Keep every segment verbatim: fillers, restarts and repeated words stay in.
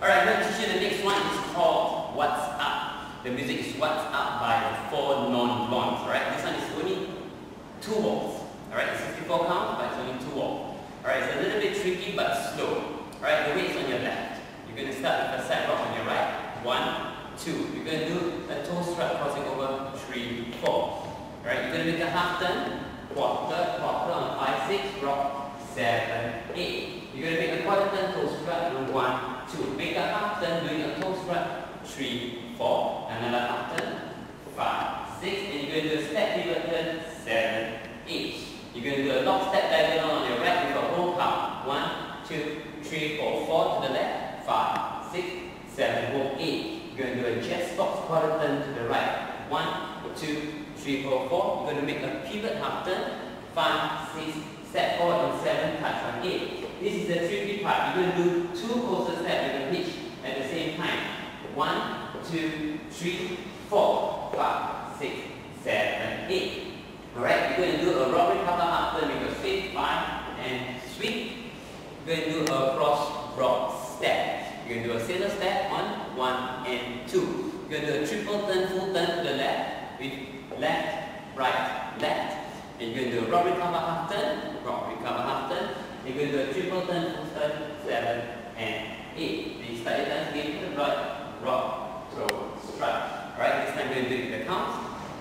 Alright, I'm going to teach you the next one. It's called What's Up. The music is What's Up by the Four Non-Blondes. Alright, this one is only two walls. Alright, it's sixty-four counts, but it's only two walls. Alright, it's a little bit tricky but slow. Alright, the weight is on your left. You're going to start with a side rock on your right. One, two. You're going to do a toe strut crossing over. Three, four. Alright, you're going to make a half turn. Quarter, quarter on five, six, rock, seven, eight. You're going to make a quarter turn, toe strut, and one, two. Make a half turn, doing a toe strut, three, four. Another half turn, five, six. And you're going to do a step pivot turn, seven, eight. You're going to do a lock step diagonal on your right with a whole count. One, two, three, four, four to the left, five, six, seven, hold eight. You're going to do a chest box quarter turn to the right. One, two, three, four, four. You're going to make a pivot half turn, five, six, step forward on seven, touch on eight. This is the tricky part. You're going to do two coaster steps with a pitch at the same time. One, two, three, four, five, six, seven, eight. Alright, you're going to do a rock recover half turn with a straight five and sweep. You're going to do a cross rock step. You're going to do a sailor step on one and two. You're going to do a triple turn, full turn to the left with left, right, left. And you're going to do a rock recover half turn, rock recover half turn. You're going to do a triple turn, full turn, seven and eight. Then you start your turns again to the right, rock, throw, strike. Alright, this time you're going to do it with the counts.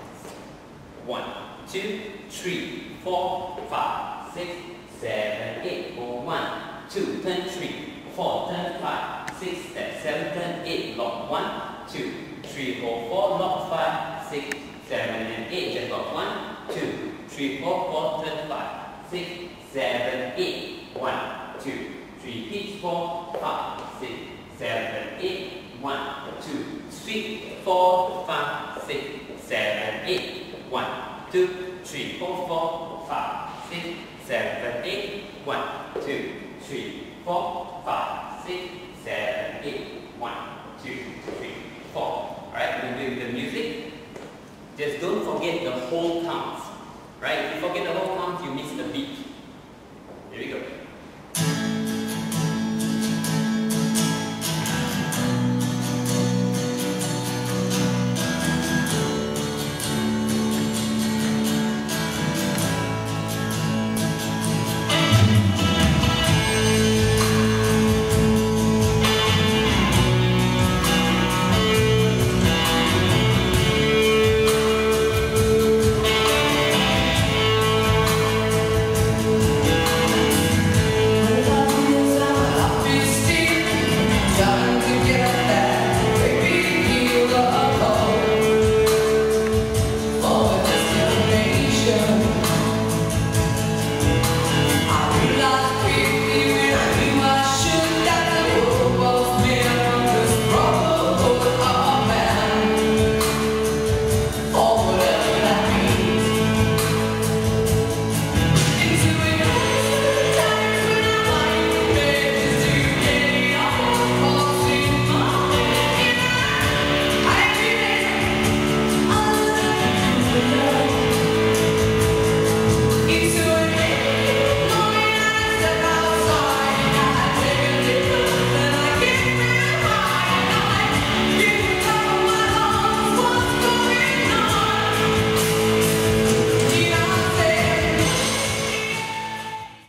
One, two, three, four, five, six, seven, eight. Go one, two, turn three, four, turn five, six, step seven, turn eight, lock one, two, three, four, four, lock five, six, seven and eight. Just lock one, two, three, four, four, turn five, six, seven, eight. One, two, three, pitch, four, five, six, seven, eight. One, two, sweep, four, five, six, seven, eight. One, two, three, four, four, five, six, seven, eight. One, two, three, four, five, six, seven, eight. One, two, three, four. Alright, we're going to do the music. Just don't forget the whole counts. Right? If you forget the whole count, you miss the beat.